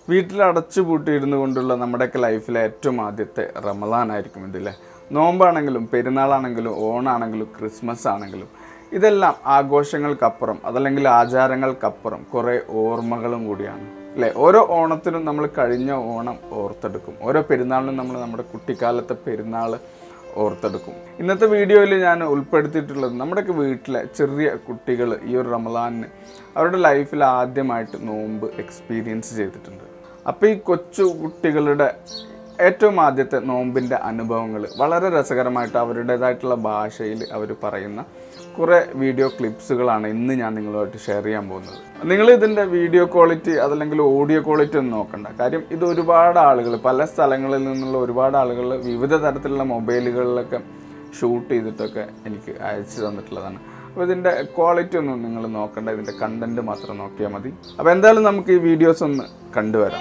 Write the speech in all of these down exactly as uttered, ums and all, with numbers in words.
വീട്ടിൽ അടച്ചു പൂട്ടിയിരുന്നു കൊണ്ടുള്ള നമ്മുടെയൊക്കെ ലൈഫിലെ ഏറ്റവും ആദ്യത്തെ റമളാനായിരിക്കും ഇതില്ലേ. നോമ്പാണെങ്കിലും പെരുന്നാളാണെങ്കിലും ഓണാണെങ്കിലും ക്രിസ്മസ് ആണെങ്കിലും ഇതെല്ലാം ആഘോഷങ്ങൾക്കപ്പുറം അതല്ലെങ്കിൽ ആചാരങ്ങൾക്കപ്പുറം കുറേ ഓർമ്മകളും കൂടിയാണ് അല്ലേ. ഓരോ ഓണത്തിനും നമ്മൾ കഴിഞ്ഞ ഓണം ഓർത്തെടുക്കും, ഓരോ പെരുന്നാളിനും നമ്മൾ നമ്മുടെ കുട്ടിക്കാലത്തെ പെരുന്നാൾ ഓർത്തെടുക്കും. ഇന്നത്തെ വീഡിയോയിൽ ഞാൻ ഉൾപ്പെടുത്തിയിട്ടുള്ളത് നമ്മുടെയൊക്കെ വീട്ടിലെ ചെറിയ കുട്ടികൾ ഈ ഒരു റമളാനിന് അവരുടെ ലൈഫിൽ ആദ്യമായിട്ട് നോമ്പ് എക്സ്പീരിയൻസ് ചെയ്തിട്ടുണ്ട്. അപ്പോൾ ഈ കൊച്ചു കുട്ടികളുടെ ഏറ്റവും ആദ്യത്തെ നോമ്പിൻ്റെ അനുഭവങ്ങൾ വളരെ രസകരമായിട്ട് അവരുടേതായിട്ടുള്ള ഭാഷയിൽ അവർ പറയുന്ന കുറേ വീഡിയോ ക്ലിപ്സുകളാണ് ഇന്ന് ഞാൻ നിങ്ങളുമായിട്ട് ഷെയർ ചെയ്യാൻ പോകുന്നത്. നിങ്ങൾ ഇതിൻ്റെ വീഡിയോ ക്വാളിറ്റി അതല്ലെങ്കിൽ ഓഡിയോ ക്വാളിറ്റി ഒന്നും നോക്കണ്ട. കാര്യം ഇത് ഒരുപാട് ആളുകൾ പല സ്ഥലങ്ങളിൽ നിന്നുള്ള ഒരുപാട് ആളുകൾ വിവിധ തരത്തിലുള്ള മൊബൈലുകളിലൊക്കെ ഷൂട്ട് ചെയ്തിട്ടൊക്കെ എനിക്ക് അയച്ചു തന്നിട്ടുള്ളതാണ്. അപ്പോൾ ഇതിൻ്റെ ക്വാളിറ്റി ഒന്നും നിങ്ങൾ നോക്കണ്ട, ഇതിൻ്റെ കണ്ടൻറ്റ് മാത്രം നോക്കിയാൽ മതി. അപ്പോൾ എന്തായാലും നമുക്ക് ഈ വീഡിയോസ് ഒന്ന് കണ്ടുവരാം.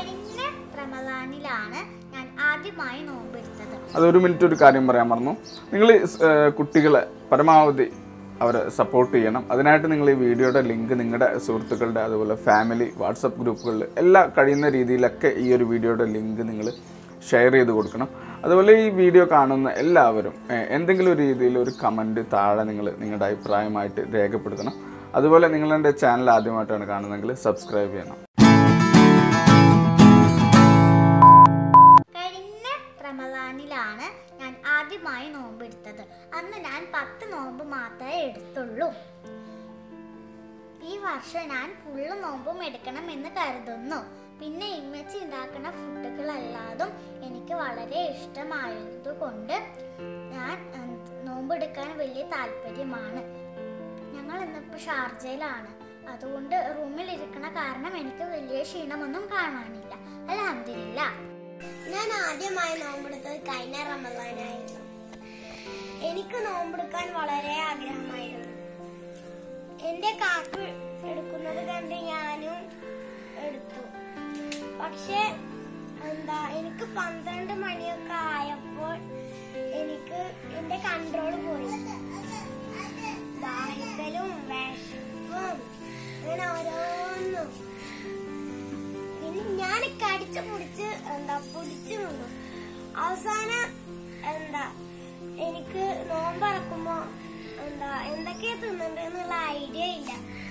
അതൊരു മിനിറ്റ് ഒരു കാര്യം പറയാൻ മറന്നു. നിങ്ങൾ കുട്ടികളെ പരമാവധി അവരെ സപ്പോർട്ട് ചെയ്യണം. അതിനായിട്ട് നിങ്ങൾ ഈ വീഡിയോയുടെ ലിങ്ക് നിങ്ങളുടെ സുഹൃത്തുക്കളുടെ അതുപോലെ ഫാമിലി വാട്സപ്പ് ഗ്രൂപ്പുകളിൽ എല്ലാ കഴിയുന്ന രീതിയിലൊക്കെ ഈ ഒരു വീഡിയോയുടെ ലിങ്ക് നിങ്ങൾ ഷെയർ ചെയ്ത് കൊടുക്കണം. അതുപോലെ ഈ വീഡിയോ കാണുന്ന എല്ലാവരും എന്തെങ്കിലും ഒരു രീതിയിൽ ഒരു കമൻറ്റ് താഴെ നിങ്ങൾ നിങ്ങളുടെ അഭിപ്രായമായിട്ട് രേഖപ്പെടുത്തണം. അതുപോലെ നിങ്ങളെൻ്റെ ചാനൽ ആദ്യമായിട്ടാണ് കാണുന്നതെങ്കിൽ സബ്സ്ക്രൈബ് ചെയ്യണം. റമളാനിലാണ് ഞാൻ ആദ്യമായി നോമ്പ് എടുത്തത്. അന്ന് ഞാൻ പത്ത് നോമ്പ് മാത്രമേ എടുത്തുള്ളൂ. ഈ വർഷം ഞാൻ ഫുള്ള് നോമ്പും എടുക്കണം എന്ന് കരുതുന്നു. പിന്നെ ഇമ്മച്ചി ഉണ്ടാക്കുന്ന ഫുഡുകളല്ലാതും എനിക്ക് വളരെ ഇഷ്ടമായതുകൊണ്ട് ഞാൻ നോമ്പെടുക്കാൻ വലിയ താല്പര്യമാണ്. ഞങ്ങൾ ഇന്നിപ്പോൾ ഷാർജയിലാണ്, അതുകൊണ്ട് റൂമിലിരിക്കണ കാരണം എനിക്ക് വലിയ ക്ഷീണമൊന്നും കാണാനില്ല. അൽഹംദുലില്ലാഹ്. ഞാൻ ആദ്യമായി നോമ്പെടുത്തത് കഴിഞ്ഞ റമളാനായിരുന്നു. എനിക്ക് നോമ്പെടുക്കാൻ വളരെ ആഗ്രഹമായിരുന്നു. എന്റെ കാക്കു എടുക്കുന്നത് കണ്ട് ഞാനും എടുത്തു. പക്ഷെ എന്താ എനിക്ക് പന്ത്രണ്ട് മണിയൊക്കെ ആയപ്പോൾ എനിക്ക് എന്റെ കൺട്രോൾ പോയി. ദാഹിക്കലും വിശപ്പും അങ്ങനെ ഓരോന്നും ഞാൻ കടിച്ചു പിടിച്ച് എന്താ പിടിച്ചു നിന്നു. അവസാനം എന്താ എനിക്ക് നോമ്പറക്കുമ്പോ എന്താ എന്തൊക്കെയാ തിന്നണ്ടെന്നുള്ള ഐഡിയ ഇല്ല.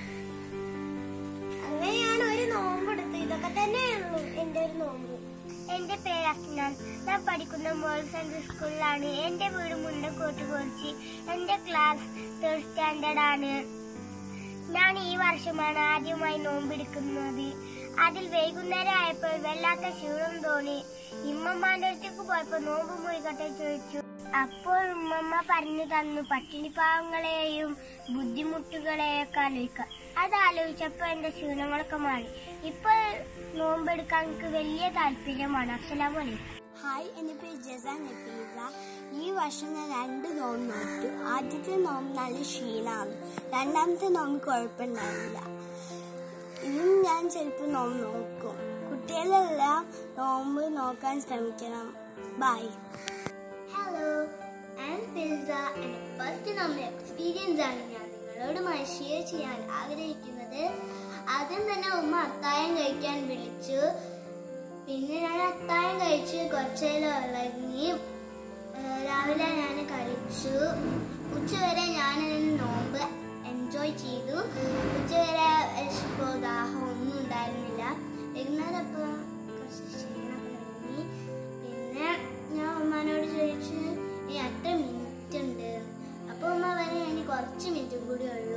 അങ്ങനെ ഞാൻ ഒരു നോമ്പെടുത്തു. ഇതൊക്കെ തന്നെയുള്ളൂ എന്റെ ഒരു നോമ്പ്. എന്റെ പേര് അസ്നാൻ. ഞാൻ പഠിക്കുന്ന മോഡൽ സെൻട്രൽ സ്കൂളിലാണ്. എന്റെ വീട് മുണ്ടക്കോട്ട് കുറിച്ച്. എന്റെ ക്ലാസ് തേർഡ് സ്റ്റാൻഡേർഡ് ആണ്. ഞാൻ ഈ വർഷമാണ് ആദ്യമായി നോമ്പെടുക്കുന്നത്. അതിൽ വൈകുന്നേരം ആയപ്പോൾ വല്ലാത്ത ക്ഷീണം തോന്നി. ഇമ്മമ്മാന്റെ അടുത്തേക്ക് പോയപ്പോ നോമ്പ് മുറികട്ടെ ചോദിച്ചു. അപ്പോൾ ഉമ്മമ്മ പറഞ്ഞു തന്നു പട്ടിണി പാവങ്ങളെയും ബുദ്ധിമുട്ടുകളെയൊക്കെ ആലോചിക്കാം. അത് ആലോചിച്ചപ്പോ എന്റെ ക്ഷീണങ്ങളൊക്കെ മാറി. ഇപ്പോൾ നോമ്പെടുക്കാൻ എനിക്ക് വലിയ താല്പര്യമാണ്. അസ്സലാമു അലൈക്കും. ഹായ്, എന്റെ പേര് ജസാൻ നഫീസ. ഈ വർഷം ഞാൻ രണ്ട് നോമ്പ് നോറ്റു. ആദ്യത്തെ നോമ്പ് നല്ല ക്ഷീണമാണ്, രണ്ടാമത്തെ നോമ്പ് കുഴപ്പമുണ്ടായില്ല. ഇന്നും ഞാൻ ചിലപ്പോൾ നോമ്പ് നോക്കും. കുട്ടികളെല്ലാം നോമ്പ് നോക്കാൻ ശ്രമിക്കണം. Bye. Hello, I am Filsa. എന്റെ ഫസ്റ്റ് നോമ്പ് എക്സ്പീരിയൻസ് ആണ് ഞാൻ നിങ്ങളോടുമായി ഷെയർ ചെയ്യാൻ ആഗ്രഹിക്കുന്നത്. ആദ്യം തന്നെ ഉമ്മ അത്തായം കഴിക്കാൻ വിളിച്ചു. പിന്നെ ഞാൻ അത്തായം കഴിച്ച് കുറച്ചേരം ഉറങ്ങി. രാവിലെ ഞാൻ കഴിച്ചു. ഉച്ചവരെ ഞാൻ നോമ്പ് എൻജോയ് ചെയ്തു. ഉച്ചവരെ വിശപ്പോ ദാഹം ഒന്നും ഉണ്ടായിരുന്നില്ല. വൈകുന്നേരം അപ്പോൾ കുറച്ച് ക്ഷീണമൊക്കെ തുടങ്ങി. പിന്നെ ഞാൻ ഉമ്മാനോട് ചോദിച്ചു ഇനി എത്ര മിനിറ്റ് ഉണ്ട്. അപ്പോൾ ഉമ്മ പറഞ്ഞു ഇനി കുറച്ച് മിനിറ്റും കൂടി ഉള്ളൂ.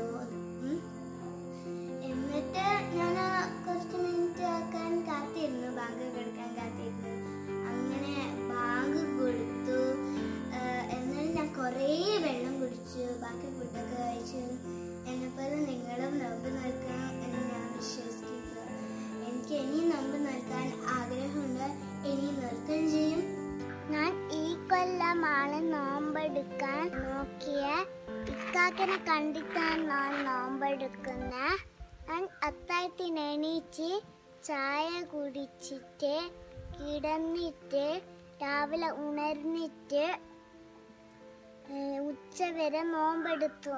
എന്നിട്ട് ഞാൻ കുറച്ച് മിനിറ്റ് ആക്കാൻ കാത്തിരുന്നു, ബാങ്ക് എടുക്കാൻ കാത്തിരുന്നു. അങ്ങനെ ബാങ്ക് കൊടുത്തു. എന്നാലും ഞാൻ കുറേ വെള്ളം കുടിച്ചു, ബാക്കി ഫുഡൊക്കെ കഴിച്ചു. എന്നെപ്പോലെ നിങ്ങളും നോമ്പ് നോക്കണം എന്ന് ഞാൻ വിശ്വസിക്കുന്നു. എനിക്ക് ഇനിയും നോമ്പ് നോക്കാൻ ആഗ്രഹമുണ്ട്, ഇനിയും നോക്കുകയും ചെയ്യും. ഞാൻ ഈ കൊല്ലമാണ് നോമ്പെടുക്കാൻ നോക്കിയ. ഇക്കാക്കനെ കണ്ടിട്ടാണ് ഞാൻ നോമ്പെടുക്കുന്നത്. ഞാൻ അത്താഴത്തിന് എണീച്ച് ചായ കുടിച്ചിട്ട് കിടന്നിട്ട് രാവിലെ ഉണർന്നിട്ട് ഉച്ചവരെ നോമ്പെടുത്തു.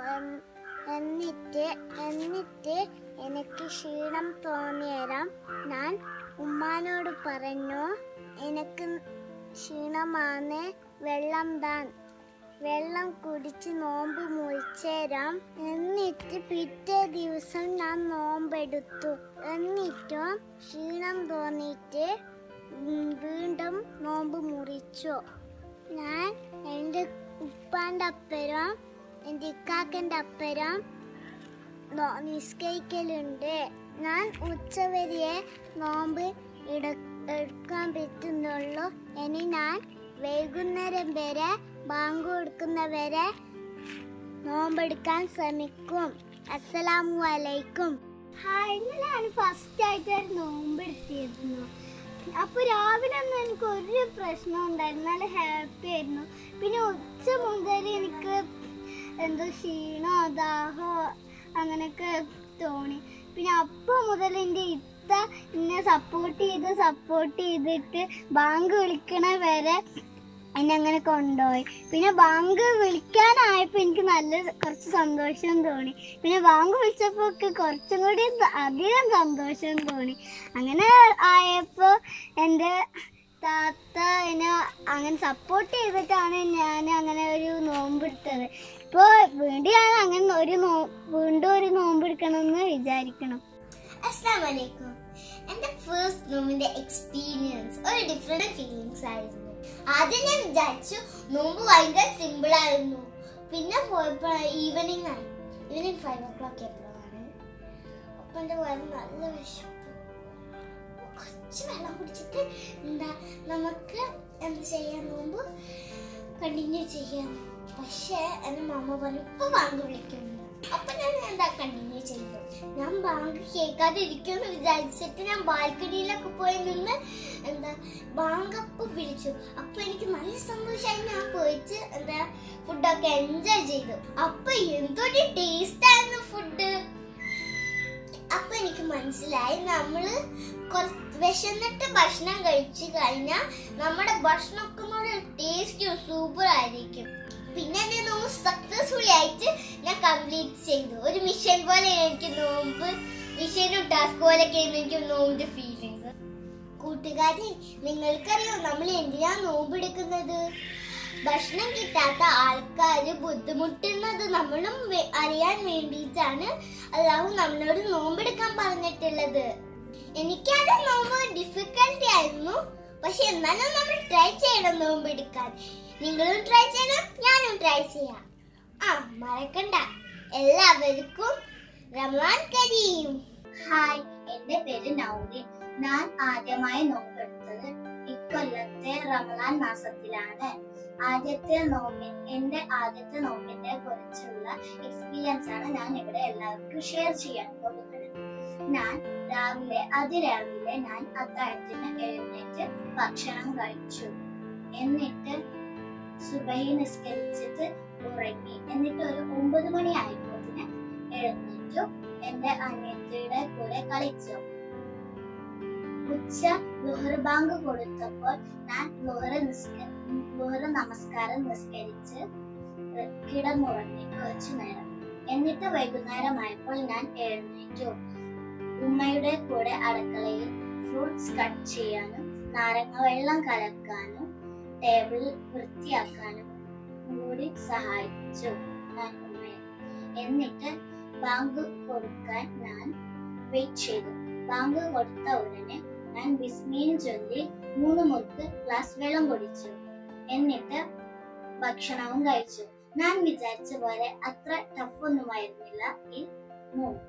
എന്നിട്ട് എന്നിട്ട് എനിക്ക് ക്ഷീണം തോന്നിയേരം ഞാൻ ഉമ്മാനോട് പറഞ്ഞു എനിക്ക് ക്ഷീണമാണ്, വെള്ളം താൻ. വെള്ളം കുടിച്ച് നോമ്പ് മുറിച്ചേരാം. എന്നിട്ട് പിറ്റേ ദിവസം ഞാൻ നോമ്പെടുത്തു. എന്നിട്ടും ക്ഷീണം തോന്നിയിട്ട് വീണ്ടും നോമ്പ് മുറിച്ചു. ഞാൻ എൻ്റെ ഉപ്പാൻ്റെ അപ്പുറം എൻ്റെ ഇക്കാക്കൻ്റെ അപ്പുറം നിസ്കരിക്കലുണ്ട്. ഞാൻ ഉച്ചവരെ നോമ്പ് എടുക്കാൻ പറ്റുന്നുള്ളൂ. ഇനി ഞാൻ വൈകുന്നേരം വരെ ബാങ്ക് കൊടുക്കുന്നവരെ നോമ്പെടുക്കാൻ ശ്രമിക്കും. അസ്സലാമു അലൈക്കും. ഹായ്, ഇന്നലെയാണ് ഫസ്റ്റ് ആയിട്ട് ഒരു നോമ്പെടുത്തിരുന്നു. അപ്പോൾ രാവിലെ ഒന്നും എനിക്ക് ഒരു പ്രശ്നം ഉണ്ടായിരുന്നു, നല്ല ഹാപ്പി ആയിരുന്നു. പിന്നെ ഉച്ച മുതൽ എനിക്ക് എന്തോ ക്ഷീണോ ദാഹോ അങ്ങനെയൊക്കെ തോന്നി. പിന്നെ അപ്പോൾ മുതൽ എൻ്റെ ഇത്ത എന്നെ സപ്പോർട്ട് ചെയ്ത് സപ്പോർട്ട് ചെയ്തിട്ട് ബാങ്ക് വിളിക്കണ വരെ എന്നെ അങ്ങനെ കൊണ്ടുപോയി. പിന്നെ ബാങ്ക് വിളിക്കാനായപ്പോൾ എനിക്ക് നല്ല കുറച്ച് സന്തോഷം തോന്നി. പിന്നെ ബാങ്ക് വിളിച്ചപ്പോൾ ഒക്കെ കുറച്ചും കൂടി അധികം സന്തോഷം തോന്നി. അങ്ങനെ ആയപ്പോൾ എൻ്റെ താത്ത എന്നെ അങ്ങനെ സപ്പോർട്ട് ചെയ്തിട്ടാണ് ഞാൻ അങ്ങനെ ഒരു നോമ്പെടുത്തത്. ഇപ്പോൾ വീണ്ടും ഞാൻ അങ്ങനെ ഒരു നോ വീണ്ടും ഒരു നോമ്പെടുക്കണമെന്ന് വിചാരിക്കണം. അസ്സലാമു അലൈക്കും. എൻ്റെ ഫസ്റ്റ് നോമ്പിൻ്റെ എക്സ്പീരിയൻസ് ഒരു ഡിഫറെൻറ്റ് ഫീലിങ്സ് ആയിരുന്നു. ആദ്യം ഞാൻ വിചാരിച്ചു നോമ്പ് ഭയങ്കര സിമ്പിൾ ആയിരുന്നു. പിന്നെ പോയപ്പോൾ ഈവനിങ് ആയി. ഈവനിങ് ഫൈവ് ഓ ക്ലോക്ക് എപ്പോഴാണ്. അപ്പം എൻ്റെ വയറ് നല്ല വിശപ്പ്. കുറച്ച് വെള്ളം കുടിച്ചിട്ട് എന്താ നമുക്ക് എന്താ ചെയ്യാൻ നോമ്പ് കണ്ടിന്യൂ ചെയ്യാം. പക്ഷേ എൻ്റെ മമ്മ പറഞ്ഞു ഇപ്പോൾ ബാങ്ക് വിളിക്കുന്നു. അപ്പം ഞാൻ എന്താ കണ്ടിന്യൂ ചെയ്തു. ഞാൻ ബാങ്ക് കേൾക്കാതെ ഇരിക്കുമെന്ന് വിചാരിച്ചിട്ട് ഞാൻ ബാൽക്കണിയിലൊക്കെ പോയി നിന്ന് എന്താ ബാങ്ക് അപ്പം വിളിച്ചു. അപ്പം എനിക്ക് നല്ല സന്തോഷമായി. ഞാൻ പോയിട്ട് എന്താ ഫുഡൊക്കെ എൻജോയ് ചെയ്തു. അപ്പം എന്തൊരു ടേസ്റ്റ് ആയിരുന്നു ഫുഡ്. അപ്പം എനിക്ക് മനസ്സിലായി നമ്മള് കുറച്ച് വിശന്നിട്ട് ഭക്ഷണം കഴിച്ചു കഴിഞ്ഞാൽ നമ്മുടെ ഭക്ഷണമൊക്കെ കൂടെ ടേസ്റ്റും സൂപ്പർ ആയിരിക്കും. പിന്നെ എന്റെ നോമ്പ് സക്സസ്ഫുള്ളി ആയിട്ട് ഞാൻ കംപ്ലീറ്റ് ചെയ്തു. ഒരു മിഷൻ പോലെ എനിക്ക് നോമ്പ് മിഷനും ടാസ്ക് പോലെയൊക്കെ എനിക്ക് നോമ്പിന്റെ ഫീലിങ്സ്. കൂട്ടുകാരെ, നിങ്ങൾക്കറിയോ നമ്മൾ എന്തിനാ നോമ്പ് എടുക്കുന്നത്? ഭക്ഷണം കിട്ടാത്ത ആൾക്കാര് ബുദ്ധിമുട്ടുന്നത് നമ്മളും അറിയാൻ വേണ്ടിയിട്ടാണ് അല്ലാഹു നമ്മളോട് നോമ്പെടുക്കാൻ പറഞ്ഞിട്ടുള്ളത്. എനിക്കത് നോമ്പ് ഡിഫിക്കൽട്ടി ആയിരുന്നു. പക്ഷെ എന്നാലും നമ്മൾ ട്രൈ ചെയ്യണം നോമ്പെടുക്കാൻ. നിങ്ങളും ട്രൈ ചെയ്യണം, ഞാനും ട്രൈ ചെയ്യാം. ആ മറക്കണ്ട, എല്ലാവർക്കും റമളാൻ കരീം. ഹായ്, എന്റെ പേര് നൗറി. ഞാൻ ആദ്യമായി നോമ്പെടുത്തത് ഇക്കൊല്ലത്തെ റമളാൻ മാസത്തിലാണ്. ആദ്യത്തെ നോമ്പിൻ എന്റെ ആദ്യത്തെ നോമ്പിനെ കുറിച്ചുള്ള എക്സ്പീരിയൻസ് ആണ് ഞാൻ ഇവിടെ എല്ലാവർക്കും ഷെയർ ചെയ്യാൻ പോകുന്നത്. ഞാൻ രാവിലെ അതിരാവിലെ ഞാൻ അത്താഴത്തിന് എഴുന്നേറ്റ് ഭക്ഷണം കഴിച്ചു. എന്നിട്ട് സുബഹി നിസ്കരിച്ചിട്ട് ഉറങ്ങി. എന്നിട്ട് ഒരു ഒമ്പത് മണി ആയപ്പോഴത്തിന് എഴുന്നേറ്റു. എന്റെ അനിയത്തിയുടെ കൂടെ കളിച്ചു. ഉച്ച ളുഹർ ബാങ്ക് കൊടുത്തപ്പോൾ ഞാൻ ളുഹർ നിസ്ക ളുഹർ നമസ്കാരം നിസ്കരിച്ച് കിടന്നുറങ്ങി കുറച്ചു നേരം. എന്നിട്ട് വൈകുന്നേരമായപ്പോൾ ഞാൻ എഴുന്നേറ്റു. ഉമ്മയുടെ കൂടെ അടുക്കളയിൽ ഫ്രൂട്ട്സ് കട്ട് ചെയ്യാനും നാരങ്ങ വെള്ളം കലക്കാനും ടേബിൾ വൃത്തിയാക്കാനും കൂടി സഹായിച്ചു ഞാൻ ഉമ്മയെ. എന്നിട്ട് ബാങ്ക് കൊടുക്കാൻ ഞാൻ വെയിറ്റ് ചെയ്തു. ബാങ്ക് കൊടുത്ത ഉടനെ ഞാൻ ബിസ്മിൽ ചൊല്ലി മൂന്ന് മുറുക്ക് ഗ്ലാസ് വെള്ളം കുടിച്ചു. എന്നിട്ട് ഭക്ഷണവും കഴിച്ചു. ഞാൻ വിചാരിച്ച പോലെ അത്ര ടഫ് ഒന്നുമായിരുന്നില്ല ഈ നോമ്പ്.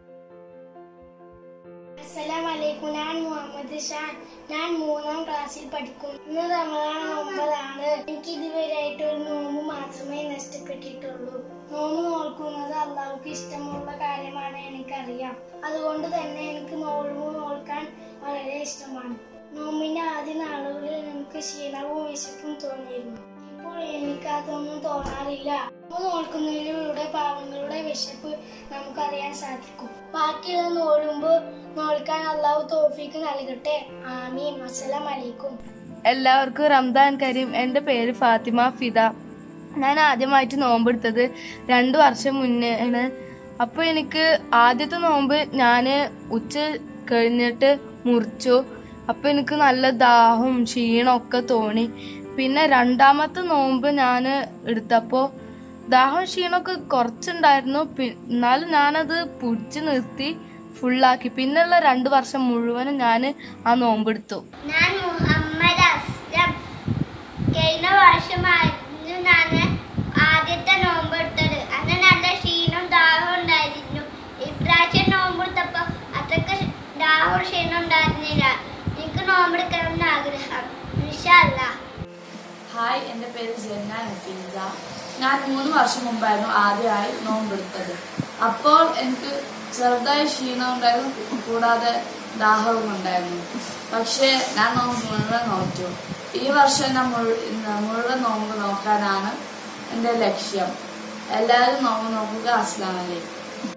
അസ്സലാമലൈക്കും. ഞാൻ മുഹമ്മദ് ഷാൻ. ഞാൻ മൂന്നാം ക്ലാസ്സിൽ പഠിക്കും. ഇന്ന് റമളാൻ ഒമ്പതാണ്. എനിക്ക് ഇതുവരെയായിട്ട് ഒരു നോമ്പ് മാത്രമേ നഷ്ടപ്പെട്ടിട്ടുള്ളൂ. നോമ്പ് നോക്കുന്നത് അള്ളാഹുക്ക് ഇഷ്ടമുള്ള കാര്യമാണ് എനിക്കറിയാം. അതുകൊണ്ട് തന്നെ എനിക്ക് നോമ്പ് നോക്കാൻ വളരെ ഇഷ്ടമാണ്. നോമ്പിന്റെ ആദ്യ നാളുകളിൽ എനിക്ക് ക്ഷീണവും വിശപ്പും തോന്നിയിരുന്നു. ഇപ്പോൾ എനിക്കതൊന്നും തോന്നാറില്ല. നോമ്പ് നോക്കുന്നതിലൂടെ പാവങ്ങളുടെ വിശപ്പ് നമുക്കറിയാൻ സാധിക്കും. ബാക്കിയുള്ള നോമ്പ് നോക്കാൻ അള്ളാഹു തൗഫീഖ് നൽകട്ടെ. ആമീൻ. അസ്സലാമു അലൈക്കും. എല്ലാവർക്കും റംദാൻ കരീം. എൻ്റെ പേര് ഫാത്തിമ ഫിദ. ഞാൻ ആദ്യമായിട്ട് നോമ്പെടുത്തത് രണ്ടു വർഷം മുന്നേ ആണ്. അപ്പോൾ എനിക്ക് ആദ്യത്തെ നോമ്പ് ഞാൻ ഉച്ച കഴിഞ്ഞിട്ട് മുറിച്ചു. അപ്പം എനിക്ക് നല്ല ദാഹവും ക്ഷീണമൊക്കെ തോന്നി. പിന്നെ രണ്ടാമത്തെ നോമ്പ് ഞാൻ എടുത്തപ്പോൾ ദാഹം ക്ഷീണമൊക്കെ കുറച്ചുണ്ടായിരുന്നു. എന്നാലും ഞാനത് പിടിച്ച് നിർത്തി ഫുള്ളാക്കി. പിന്നെയുള്ള രണ്ട് വർഷം മുഴുവനും ഞാൻ ആ നോമ്പെടുത്തു. ഞാൻ മുഹമ്മദ് അസ്ലം. കഴിഞ്ഞ വർഷമായിരുന്നു ഞാൻ ആദ്യത്തെ നോമ്പ് എടുത്തത്. അന്ന് നല്ല ക്ഷീണം ദാഹം ഉണ്ടായിരുന്നു. ഇപ്രാവശ്യം നോമ്പെടുത്തപ്പോൾ അത്രയ്ക്ക് ദാഹവും ക്ഷീണം ഉണ്ടായിരുന്നില്ല. എനിക്ക് നോമ്പെടുക്കണമെന്ന് ആഗ്രഹം. ഇൻഷാ അല്ലാഹ്. ഹായ്, എൻ്റെ പേര് ജന്ന നഫീസ. ഞാൻ മൂന്ന് വർഷം മുമ്പായിരുന്നു ആദ്യമായി നോമ്പെടുത്തത്. അപ്പോൾ എനിക്ക് ചെറുതായി ക്ഷീണം ഉണ്ടായിരുന്നു, കൂടാതെ ദാഹവും ഉണ്ടായിരുന്നു. പക്ഷേ ഞാൻ നോമ്പ് മുഴുവൻ നോറ്റു. ഈ വർഷം ഞാൻ മുഴുവൻ നോമ്പ് നോക്കാനാണ് എൻ്റെ ലക്ഷ്യം. എല്ലാവരും നോമ്പ് നോക്കുക. അസ്സലാമു അലൈക്കും.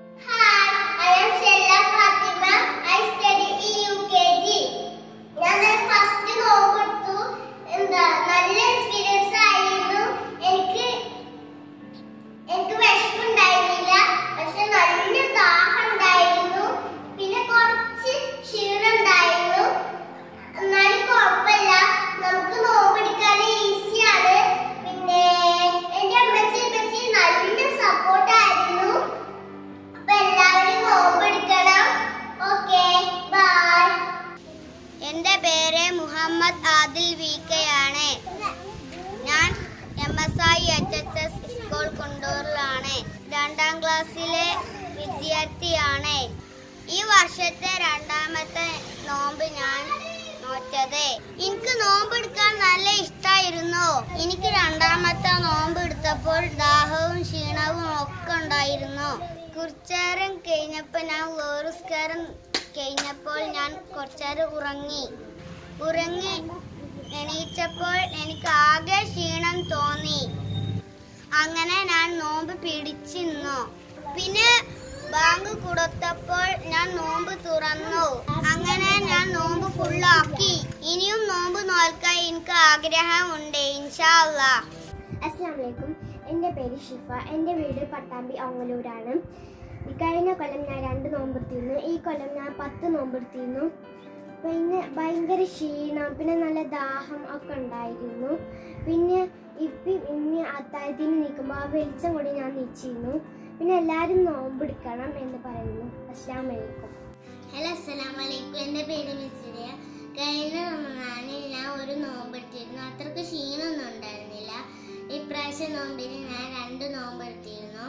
എൻ്റെ പേര് മുഹമ്മദ് ആദിൽ വി കെ ആണ്. ഞാൻ M S I H S S school കൊണ്ടൂരിലാണ്. രണ്ടാം ക്ലാസ്സിലെ വിദ്യാർത്ഥിയാണ്. ഈ വർഷത്തെ രണ്ടാമത്തെ നോമ്പ് ഞാൻ നോറ്റത്. എനിക്ക് നോമ്പ് എടുക്കാൻ നല്ല ഇഷ്ടമായിരുന്നു. എനിക്ക് രണ്ടാമത്തെ നോമ്പ് എടുത്തപ്പോൾ ദാഹവും ക്ഷീണവും ഒക്കെ ഉണ്ടായിരുന്നു. കുറച്ചേരം കഴിഞ്ഞപ്പോൾ ഞാൻ വേറുസ്കാരം കഴിഞ്ഞപ്പോൾ ഞാൻ കുറച്ചേരം ഉറങ്ങി ഉറങ്ങി എണീച്ചപ്പോൾ എനിക്ക് ആകെ ക്ഷീണം തോന്നി. അങ്ങനെ ഞാൻ നോമ്പ് പിടിച്ചിരുന്നു. പിന്നെ ബാങ്ക് കൊടുത്തപ്പോൾ ഞാൻ നോമ്പ് തുറന്നു. അങ്ങനെ ഞാൻ നോമ്പ് ഫുള്ളാക്കി. ഇനിയും നോമ്പ് നോൽക്കാൻ എനിക്ക് ആഗ്രഹമുണ്ട്. ഇൻഷാ അല്ലാഹ്. അസ്സലാമു അലൈക്കും. എൻ്റെ പേര് ഷിഫ. എൻ്റെ വീട് പട്ടാമ്പി ഓങ്ങലൂരാണ്. കഴിഞ്ഞ കൊല്ലം ഞാൻ രണ്ട് നോമ്പെടുത്തിരുന്നു. ഈ കൊല്ലം ഞാൻ പത്ത് നോമ്പെടുത്തിരുന്നു. പിന്നെ ഭയങ്കര ക്ഷീണം, പിന്നെ നല്ല ദാഹം ഒക്കെ ഉണ്ടായിരുന്നു. പിന്നെ ഇപ്പം ഇനി അത്താഴത്തിന് നിൽക്കുമ്പോൾ ആ വെളിച്ചം കൂടി ഞാൻ നിശ്ചയിരുന്നു. പിന്നെ എല്ലാവരും നോമ്പെടുക്കണം എന്ന് പറയുന്നു. അസ്സലാമു അലൈക്കും. ഹലോ, അസ്സലാമു അലൈക്കും. എൻ്റെ പേര് മിസ്രിയ. കഴിഞ്ഞ റമദാനിൽ ഞാൻ ഒരു നോമ്പെടുത്തിരുന്നു. അത്രയ്ക്ക് ക്ഷീണമൊന്നും ഉണ്ടായിരുന്നില്ല. ഇപ്രാവശ്യം നോമ്പിന് ഞാൻ രണ്ട് നോമ്പെടുത്തിരുന്നു.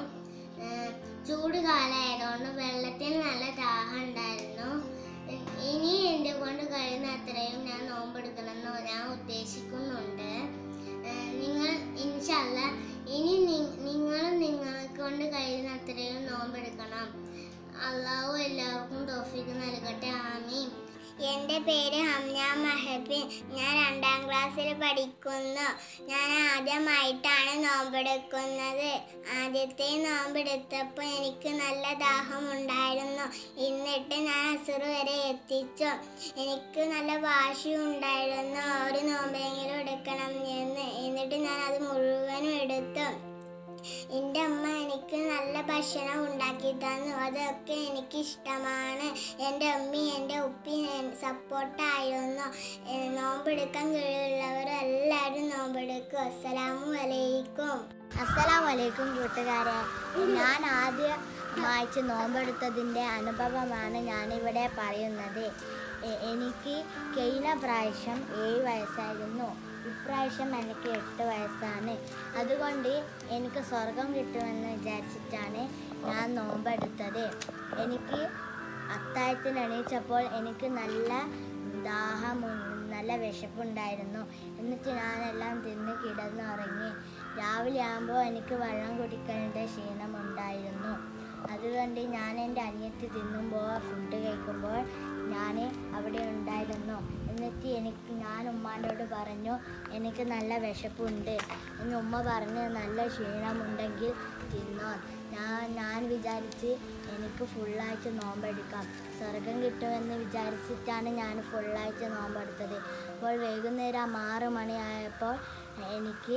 ചൂട് കാലമായതുകൊണ്ട് വെള്ളത്തിന് നല്ല ദാഹം ഉണ്ടായിരുന്നു. ഇനി എൻ്റെ കൊണ്ട് കഴിയുന്ന അത്രയും ഞാൻ നോമ്പെടുക്കണമെന്ന് ഞാൻ ഉദ്ദേശിക്കുന്നുണ്ട്. നിങ്ങൾ ഇൻഷാ അല്ലാഹ് ഇനി നിങ്ങളും നിങ്ങളെ കൊണ്ട് കഴിയുന്ന അത്രയും നോമ്പെടുക്കണം. അള്ളാഹു എല്ലാവർക്കും തൗഫീഖ് നൽകട്ടെ. ആമീൻ. എൻ്റെ പേര് ഹംന മഹബിൻ. ഞാൻ രണ്ടാം ക്ലാസ്സിൽ പഠിക്കുന്നു. ഞാൻ ആദ്യമായിട്ടാണ് നോമ്പെടുക്കുന്നത്. ആദ്യത്തെ നോമ്പെടുത്തപ്പോൾ എനിക്ക് നല്ല ദാഹമുണ്ടായിരുന്നു. എന്നിട്ട് ഞാൻ അസുർ വരെ എത്തിച്ചു. എനിക്ക് നല്ല വാശിയുണ്ടായിരുന്നു ഒരു നോമ്പെങ്കിലും എടുക്കണം എന്ന്. എന്നിട്ട് ഞാൻ അത് മുഴുവനും എടുത്തു. എൻ്റെ അമ്മ എനിക്ക് നല്ല ഭക്ഷണം ഉണ്ടാക്കി തന്നു. അതൊക്കെ എനിക്കിഷ്ടമാണ്. എൻ്റെ അമ്മയും എൻ്റെ ഉപ്പയും സപ്പോർട്ടായിരുന്നു. നോമ്പെടുക്കാൻ കഴിവുള്ളവർ എല്ലാവരും നോമ്പെടുക്കും. അസ്സലാമു അലൈക്കും. അസ്സലാമു അലൈക്കും കൂട്ടുകാരെ. ഞാൻ ആദ്യമായിട്ട് നോമ്പെടുത്തതിൻ്റെ അനുഭവമാണ് ഞാനിവിടെ പറയുന്നത്. എനിക്ക് കഴിഞ്ഞ പ്രാവശ്യം ഏഴ് വയസ്സായിരുന്നു. ഇപ്രാവശ്യം എനിക്ക് എട്ട് വയസ്സാണ്. അതുകൊണ്ട് എനിക്ക് സ്വർഗം കിട്ടുമെന്ന് വിചാരിച്ചിട്ടാണ് ഞാൻ നോമ്പെടുത്തത്. എനിക്ക് അത്താഴത്തിന് എണീച്ചപ്പോൾ എനിക്ക് നല്ല ദാഹം, നല്ല വിശപ്പുണ്ടായിരുന്നു. എന്നിട്ട് ഞാനെല്ലാം തിന്ന് കിടന്നുറങ്ങി. രാവിലെ ആകുമ്പോൾ എനിക്ക് വെള്ളം കുടിക്കേണ്ട ക്ഷീണമുണ്ടായിരുന്നു. അതുകൊണ്ട് ഞാൻ എൻ്റെ അനിയത്തി തിന്നുമ്പോൾ ഫുഡ് കഴിക്കുമ്പോൾ ഞാൻ അവിടെ ഉണ്ടായിരുന്നു. എന്നിട്ട് എനിക്ക് ഞാൻ ഉമ്മാനോട് പറഞ്ഞു എനിക്ക് നല്ല വിശപ്പുണ്ട് എന്ന്. ഉമ്മ പറഞ്ഞ് നല്ല ക്ഷീണമുണ്ടെങ്കിൽ തിന്നോ. ഞാൻ ഞാൻ വിചാരിച്ച് എനിക്ക് ഫുള്ളായിട്ട് നോമ്പെടുക്കാം, സ്വർഗം കിട്ടുമെന്ന് വിചാരിച്ചിട്ടാണ് ഞാൻ ഫുള്ളായിട്ട് നോമ്പെടുത്തത്. അപ്പോൾ വൈകുന്നേരം ആറ് മണിയായപ്പോൾ എനിക്ക്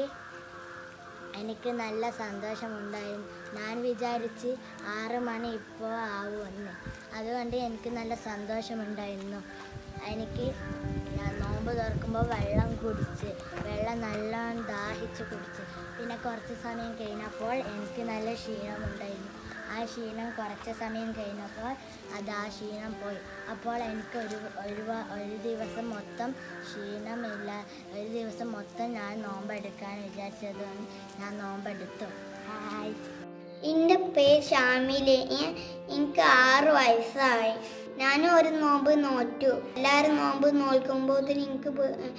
എനിക്ക് നല്ല സന്തോഷമുണ്ടായിരുന്നു. ഞാൻ വിചാരിച്ച് ആറ് മണി ഇപ്പോൾ ആവുമെന്ന്. അതുകൊണ്ട് എനിക്ക് നല്ല സന്തോഷമുണ്ടായിരുന്നു. എനിക്ക് ഞാൻ നോമ്പ് തുറക്കുമ്പോൾ വെള്ളം കുടിച്ച് വെള്ളം നല്ലോണം ദാഹിച്ച് കുടിച്ച് പിന്നെ കുറച്ച് സമയം കഴിഞ്ഞപ്പോൾ എനിക്ക് നല്ല ക്ഷീണമുണ്ടായിരുന്നു. ആ ക്ഷീണം കുറച്ച് സമയം കഴിഞ്ഞപ്പോൾ അത് ആ ക്ഷീണം പോയി. അപ്പോൾ എനിക്ക് ഒരു ഒരു ഒരു ദിവസം മൊത്തം ക്ഷീണമില്ല. ഒരു ദിവസം മൊത്തം ഞാൻ നോമ്പെടുക്കാൻ വിചാരിച്ചതുകൊണ്ട് ഞാൻ നോമ്പെടുത്തു. ഹായ്, എൻ്റെ പേര് ഷാമില്. എനിക്ക് ആറ് വയസ്സായി. ഞാനും ഒരു നോമ്പ് നോറ്റു. എല്ലാവരും നോമ്പ് നോക്കുമ്പോൾ എനിക്ക്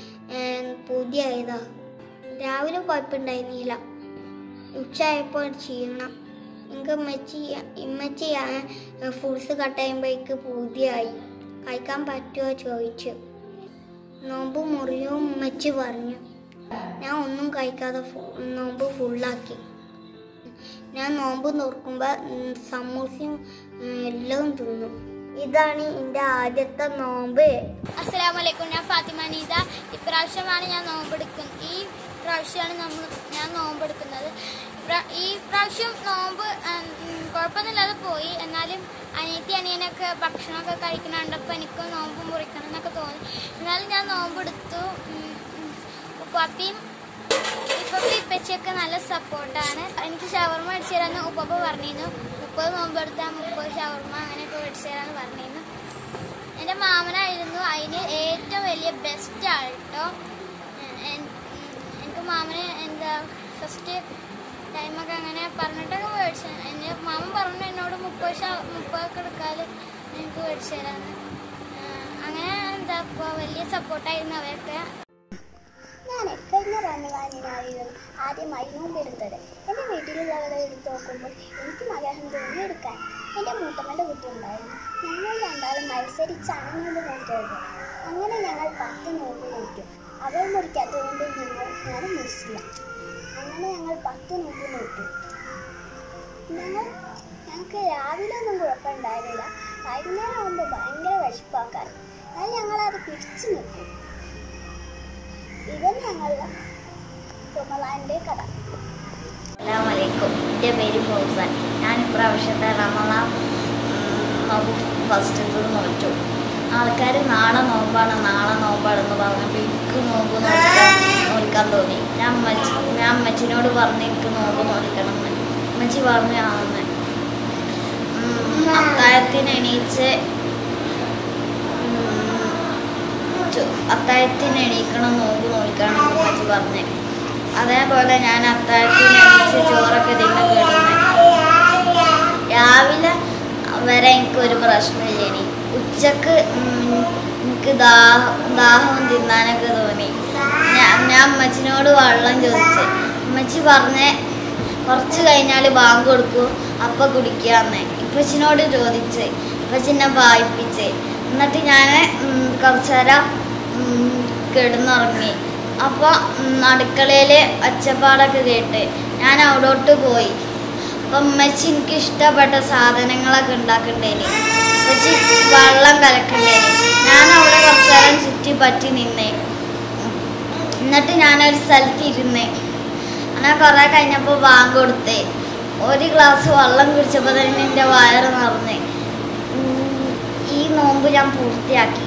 പുതിയതാ. രാവിലെ കുഴപ്പമുണ്ടായിരുന്നില്ല. ഉച്ചയായപ്പോൾ ക്ഷീണം. എനിക്ക് ഇമ്മച്ചി ഇമ്മച്ചി ഫ്രൂട്ട്സ് കട്ട് ചെയ്യുമ്പോഴേക്ക് പൂതിയായി. കഴിക്കാൻ പറ്റുമോ ചോദിച്ചു. നോമ്പ് മുറിയും ഉമ്മച്ചി പറഞ്ഞു. ഞാൻ ഒന്നും കഴിക്കാതെ നോമ്പ് ഫുള്ളാക്കി. ഞാൻ നോമ്പ് നോക്കുമ്പോൾ സമൂസയും എല്ലാം തിന്നു. ഇതാണ് എൻ്റെ ആദ്യത്തെ നോമ്പ്. അസ്സലാമു അലൈക്കും. ഞാൻ ഫാത്തിമ നീത. ഇപ്രാവശ്യമാണ് ഞാൻ നോമ്പെടുക്കുന്നത്. ഈ പ്രാവശ്യമാണ് നമ്മൾ ഞാൻ നോമ്പെടുക്കുന്നത്. ഈ പ്രാവശ്യം നോമ്പ് കുഴപ്പമൊന്നുമില്ലാതെ പോയി. എന്നാലും അനിയത്തി അനിയനൊക്കെ ഭക്ഷണമൊക്കെ കഴിക്കണം കണ്ടപ്പോൾ എനിക്കും നോമ്പ് മുറിക്കണം എന്നൊക്കെ തോന്നി. എന്നാലും ഞാൻ നോമ്പെടുത്തു. ഉപ്പാപ്പിയും ഉപ്പപ്പ ഇപ്പച്ചയൊക്കെ നല്ല സപ്പോർട്ടാണ്. എനിക്ക് ഷവർമ്മ മേടിച്ചു തരാമെന്ന് ഉപ്പപ്പ പറഞ്ഞിരുന്നു. മുപ്പത് നോമ്പെടുത്താൽ മുപ്പത് ഷവർമ്മ അങ്ങനെയൊക്കെ മേടിച്ചു തരാമെന്ന് പറഞ്ഞിരുന്നു. എൻ്റെ മാമനായിരുന്നു അതിന് ഏറ്റവും വലിയ ബെസ്റ്റ് ആൾ കേട്ടോ. എനിക്ക് മാമന് എന്താ ഫസ്റ്റ് ടൈമൊക്കെ അങ്ങനെ പറഞ്ഞിട്ടൊക്കെ മേടിച്ചു. എൻ്റെ മാമൻ പറഞ്ഞു എന്നോട് മുപ്പത് ഷ മുപ്പതൊക്കെ എടുക്കാൽ എനിക്ക് മേടിച്ചു തരാമെന്ന്. അങ്ങനെ എന്താ ഇപ്പോൾ വലിയ സപ്പോർട്ടായിരുന്നു അവരൊക്കെ. ഞാൻ കഴിഞ്ഞ റമദാനിനായിരുന്നു ആദ്യമായി നോമ്പെടുത്തത്. എൻ്റെ വീട്ടിലുള്ളവരെ എടുത്ത് നോക്കുമ്പോൾ എനിക്ക് ആഗ്രഹം തോന്നി എടുക്കാൻ. എൻ്റെ മൂത്തമ്മയുടെ കുട്ടിയുണ്ടായിരുന്നു. ഞങ്ങൾ രണ്ടാളും മത്സരിച്ചാണ് നോമ്പ് നോക്കിയത്. അങ്ങനെ ഞങ്ങൾ പത്ത് നോമ്പ് നോക്കി. അവൾ മുറിക്കാത്തതുകൊണ്ട് ഞങ്ങൾ ഞാൻ മുറിച്ചില്ല. അങ്ങനെ ഞങ്ങൾ പത്ത് നോമ്പ് നോക്കി. ഞങ്ങൾ ഞങ്ങൾക്ക് രാവിലെ ഒന്നും കുഴപ്പമുണ്ടായിരുന്നില്ല. വൈകുന്നേരം ആകുമ്പോൾ ഭയങ്കര വിശപ്പാക്കാൻ. എന്നാൽ ഞങ്ങളത് പിടിച്ചു നിൽക്കും. ഇതാണ് ഞങ്ങളുടെ റമളാനിൻ്റെ കഥ. അസ്സലാമു അലൈക്കും. എൻ്റെ പേര് ഫൗസാൻ. ഞാൻ ഇപ്രാവശ്യത്തെ റമളാൻ നോമ്പ് ഫസ്റ്റ് നോറ്റു. ആൾക്കാർ നാളെ നോമ്പാണ് നാളെ നോമ്പാണെന്ന് പറഞ്ഞപ്പോൾ എനിക്ക് നോമ്പ് നോക്കാൻ നോക്കാൻ തോന്നി. ഞാൻ അമ്മച്ചി ഞാൻ അമ്മച്ചിനോട് പറഞ്ഞ് എനിക്ക് നോമ്പ് നോക്കണം എന്ന്. അമ്മച്ചി പറഞ്ഞു ആന്ന്. അത്താഴത്തിന് എണീച്ച് അത്താഴത്തിന് എണീക്കണം നോമ്പ് നോക്കണം എന്ന് അമ്മച്ചി പറഞ്ഞ്. അതേപോലെ ഞാൻ അത്താഴത്തിന് എണീച്ച് ചോറൊക്കെ തിന്ന് കിടന്ന്. രാവിലെ വരെ എനിക്കൊരു പ്രശ്നമില്ല. ഇനി ഉച്ചക്ക് എനിക്ക് ദാഹം ദാഹം തിന്നാനൊക്കെ തോന്നി. ഞാൻ ഞാൻ അമ്മച്ചിനോട് വെള്ളം ചോദിച്ച്. അമ്മച്ചി പറഞ്ഞ് കുറച്ച് കഴിഞ്ഞാൽ ബാങ്ക് കൊടുക്കും അപ്പം കുടിക്കാന്ന്. ഇപ്പച്ചിനോട് ചോദിച്ച് ഇപ്പച്ചിനെ വായിപ്പിച്ച്. എന്നിട്ട് ഞാൻ കുറച്ച് നേരം കിടന്നുറങ്ങി. അപ്പോൾ അടുക്കളയിൽ ഒച്ചപ്പാടൊക്കെ കേട്ട് ഞാൻ അവിടോട്ട് പോയി. അപ്പം ഉമ്മച്ചി എനിക്ക് ഇഷ്ടപ്പെട്ട സാധനങ്ങളൊക്കെ ഉണ്ടാക്കണ്ടേനി. ഉമ്മച്ചി വെള്ളം കലക്കണ്ടേനി. ഞാൻ അവിടെ കുറച്ച് നേരം ചുറ്റി പറ്റി നിന്നേ. എന്നിട്ട് ഞാനൊരു സ്ഥലത്ത് ഇരുന്ന്. അങ്ങനെ കുറേ കഴിഞ്ഞപ്പോൾ ബാങ്ക് കൊടുത്തേ. ഒരു ഗ്ലാസ് വെള്ളം കുടിച്ചപ്പോൾ തന്നെ എൻ്റെ വയറ് നിറഞ്ഞ്. ഈ നോമ്പ് ഞാൻ പൂർത്തിയാക്കി.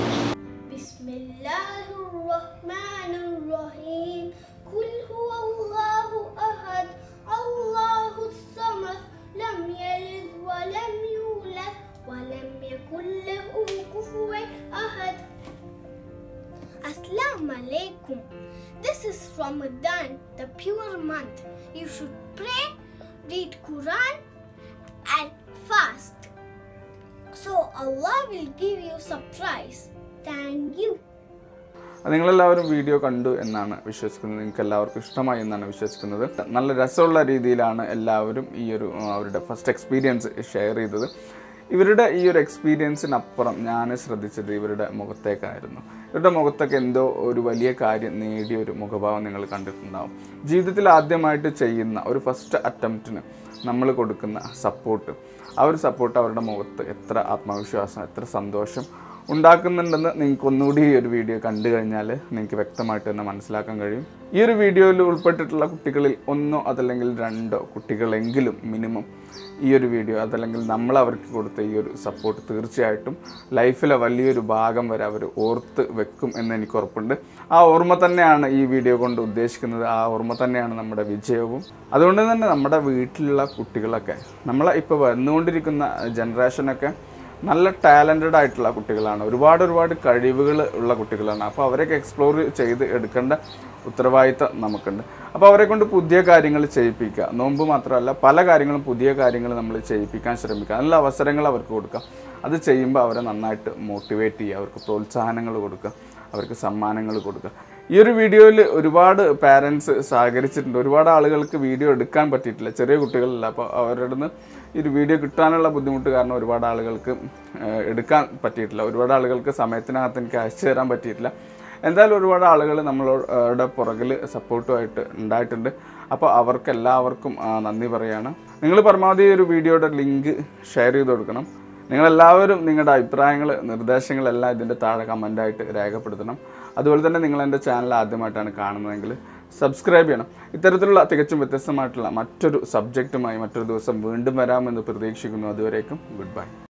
Assalamu alaikum. This is Ramadan, the pure month. You should pray, read Quran and fast. So Allah will give you surprise. Thank you. നിങ്ങളെല്ലാവരും വീഡിയോ കണ്ടു എന്നാണ് വിശ്വസിക്കുന്നത്. നിങ്ങൾക്ക് എല്ലാവർക്കും ഇഷ്ടമായി എന്നാണ് വിശ്വസിക്കുന്നത്. നല്ല രസമുള്ള രീതിയിലാണ് എല്ലാവരും ഈ ഒരു അവരുടെ ഫസ്റ്റ് എക്സ്പീരിയൻസ് ഷെയർ ചെയ്തത്. ഇവരുടെ ഈ ഒരു എക്സ്പീരിയൻസിനപ്പുറം ഞാൻ ശ്രദ്ധിച്ചത് ഇവരുടെ മുഖത്തേക്കായിരുന്നു. ഇവരുടെ മുഖത്തൊക്കെ എന്തോ ഒരു വലിയ കാര്യം നേടിയ ഒരു മുഖഭാവം നിങ്ങൾ കണ്ടിട്ടുണ്ടാവും. ജീവിതത്തിൽ ആദ്യമായിട്ട് ചെയ്യുന്ന ഒരു ഫസ്റ്റ് അറ്റംപ്റ്റിന് നമ്മൾ കൊടുക്കുന്ന സപ്പോർട്ട്, ആ ഒരു സപ്പോർട്ട് അവരുടെ മുഖത്ത് എത്ര ആത്മവിശ്വാസം, എത്ര സന്തോഷം ഉണ്ടാക്കുന്നുണ്ടെന്ന് നിങ്ങൾക്ക് ഒന്നുകൂടി ഈ ഒരു വീഡിയോ കണ്ടു കഴിഞ്ഞാൽ നിങ്ങൾക്ക് വ്യക്തമായിട്ട് തന്നെ മനസ്സിലാക്കാൻ കഴിയും. ഈ ഒരു വീഡിയോയിൽ ഉൾപ്പെട്ടിട്ടുള്ള കുട്ടികളിൽ ഒന്നോ അതല്ലെങ്കിൽ രണ്ടോ കുട്ടികളെങ്കിലും മിനിമം ഈ ഒരു വീഡിയോ അതല്ലെങ്കിൽ നമ്മൾ അവർക്ക് കൊടുത്ത ഈ ഒരു സപ്പോർട്ട് തീർച്ചയായിട്ടും ലൈഫിലെ വലിയൊരു ഭാഗം വരെ അവർ ഓർത്ത് വെക്കും എന്ന് എനിക്ക് ഉറപ്പുണ്ട്. ആ ഓർമ്മ തന്നെയാണ് ഈ വീഡിയോ കൊണ്ട് ഉദ്ദേശിക്കുന്നത്. ആ ഓർമ്മ തന്നെയാണ് നമ്മുടെ വിജയവും. അതുകൊണ്ട് തന്നെ നമ്മുടെ വീട്ടിലുള്ള കുട്ടികളൊക്കെ നമ്മളെ ഇപ്പോൾ വന്നുകൊണ്ടിരിക്കുന്ന ജനറേഷനൊക്കെ നല്ല ടാലൻറ്റഡ് ആയിട്ടുള്ള കുട്ടികളാണ്. ഒരുപാട് ഒരുപാട് കഴിവുകൾ ഉള്ള കുട്ടികളാണ്. അപ്പോൾ അവരൊക്കെ എക്സ്പ്ലോർ ചെയ്ത് എടുക്കേണ്ട ഉത്തരവാദിത്തം നമുക്കുണ്ട്. അപ്പോൾ അവരെ കൊണ്ട് പുതിയ കാര്യങ്ങൾ ചെയ്യിപ്പിക്കുക. നോമ്പ് മാത്രമല്ല, പല കാര്യങ്ങളും പുതിയ കാര്യങ്ങൾ നമ്മൾ ചെയ്യിപ്പിക്കാൻ ശ്രമിക്കുക. നല്ല അവസരങ്ങൾ അവർക്ക് കൊടുക്കുക. അത് ചെയ്യുമ്പോൾ അവരെ നന്നായിട്ട് മോട്ടിവേറ്റ് ചെയ്യുക, അവർക്ക് പ്രോത്സാഹനങ്ങൾ കൊടുക്കുക, അവർക്ക് സമ്മാനങ്ങൾ കൊടുക്കുക. ഈ ഒരു വീഡിയോയിൽ ഒരുപാട് പാരൻസ് സഹകരിച്ചിട്ടുണ്ട്. ഒരുപാട് ആളുകൾക്ക് വീഡിയോ എടുക്കാൻ പറ്റിയിട്ടില്ല, ചെറിയ കുട്ടികളില്ല. അപ്പോൾ അവരുടെ നിന്ന് ഈ ഒരു വീഡിയോ കിട്ടാനുള്ള ബുദ്ധിമുട്ട് കാരണം ഒരുപാട് ആളുകൾക്ക് എടുക്കാൻ പറ്റിയിട്ടില്ല. ഒരുപാട് ആളുകൾക്ക് സമയത്തിനകത്ത് എനിക്ക് അയച്ചു തരാൻ പറ്റിയിട്ടില്ല. എന്തായാലും ഒരുപാട് ആളുകൾ നമ്മളോട് പുറകിൽ സപ്പോർട്ടുമായിട്ട് ഉണ്ടായിട്ടുണ്ട്. അപ്പോൾ അവർക്കെല്ലാവർക്കും നന്ദി പറയുകയാണ്. നിങ്ങൾ പരമാവധി ഒരു വീഡിയോയുടെ ലിങ്ക് ഷെയർ ചെയ്ത് കൊടുക്കണം. നിങ്ങളെല്ലാവരും നിങ്ങളുടെ അഭിപ്രായങ്ങൾ നിർദ്ദേശങ്ങളെല്ലാം ഇതിൻ്റെ താഴെ കമൻ്റായിട്ട് രേഖപ്പെടുത്തണം. അതുപോലെ തന്നെ നിങ്ങൾ എൻ്റെ ചാനൽ ആദ്യമായിട്ടാണ് കാണുന്നതെങ്കിൽ സബ്സ്ക്രൈബ് ചെയ്യണം. ഇത്തരത്തിലുള്ള തികച്ചും വ്യത്യസ്തമായിട്ടുള്ള മറ്റൊരു സബ്ജക്റ്റുമായി മറ്റൊരു ദിവസം വീണ്ടും വരാമെന്ന് പ്രതീക്ഷിക്കുന്നു. അതുവരേക്കും ഗുഡ് ബൈ.